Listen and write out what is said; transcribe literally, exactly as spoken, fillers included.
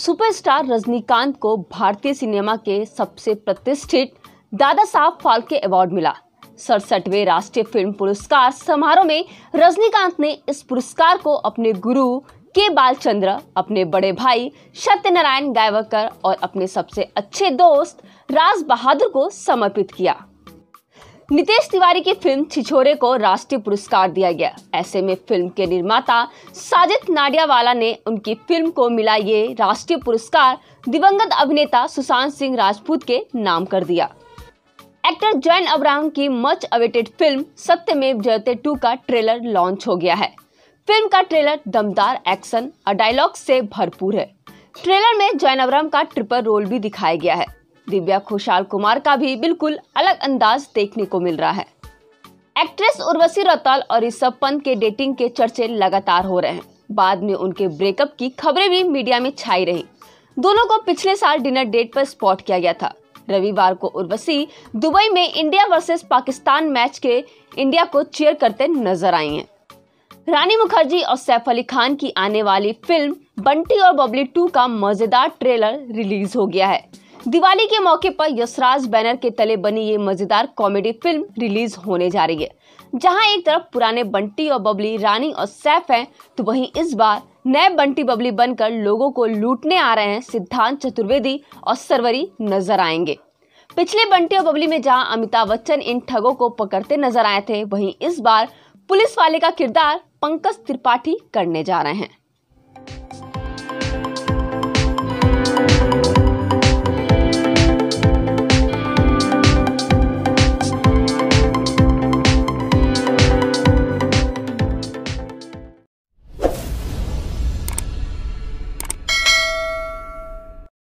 Superstar Rajinikanth को भारतीय cinema के सबसे प्रतिष्ठित दादा साहब फाल्के अवार्ड मिला। सड़सठवें राष्ट्रीय फिल्म पुरस्कार समारोह में रजनीकांत ने इस पुरस्कार को अपने गुरु के बालचंद्र, अपने बड़े भाई सत्यनारायण गायकवाड़ और अपने सबसे अच्छे दोस्त राज बहादुर को समर्पित किया। नितेश तिवारी की फिल्म छिछोरे को राष्ट्रीय पुरस्कार दिया गया। ऐसे में फिल्म के निर्माता साजिद नाडियावाला ने उनकी फिल्म को मिला ये राष्ट्रीय पुरस्कार दिवंगत अभिनेता सुशांत सिंह राजपूत के नाम कर दिया। एक्टर जॉन अब्राहम की much awaited film Satyameva Jayate to का ट्रेलर लॉन्च हो गया है। फिल्म का ट्रेलर दमदार एक्शन और डायलॉग से भरपूर है। ट्रेलर में जॉन अब्राहम का ट्रिपल रोल भी दिखाया गया है। दिव्या खुशहाल कुमार का भी बिल्कुल अलग अंदाज देखने को मिल रहा है। एक्ट्रेस उर्वशी रौतेला और ऋषभ पंत के डेटिंग के चर्चे लगातार हो रहे हैं। बाद में उनके ब्रेकअप की खबरें भी मीडिया में छाई रही। दोनों को पिछले साल डिनर डेट पर स्पॉट किया गया था। रविवार को उर्वशी दुबई में इंडिया वर्सेस पाकिस्तान मैच के इंडिया को चीयर करते नजर आई हैं। रानी मुखर्जी और सैफ अली खान की आने वाली फिल्म बंटी और बबली टू का मजेदार ट्रेलर रिलीज हो गया है। दिवाली के मौके पर यशराज बैनर के तले बनी ये मजेदार कॉमेडी फिल्म रिलीज होने जा रही है। जहां एक तरफ पुराने बंटी और बबली रानी और सैफ हैं, तो वहीं इस बार नए बंटी बबली बनकर लोगों को लूटने आ रहे हैं सिद्धांत चतुर्वेदी और सरवरी नजर आएंगे। पिछले बंटी और बबली में जहां अमिताभ बच्चन इन ठगों को पकड़ते नजर आए थे, वहीं इस बार पुलिस वाले का किरदार पंकज त्रिपाठी करने जा रहे हैं।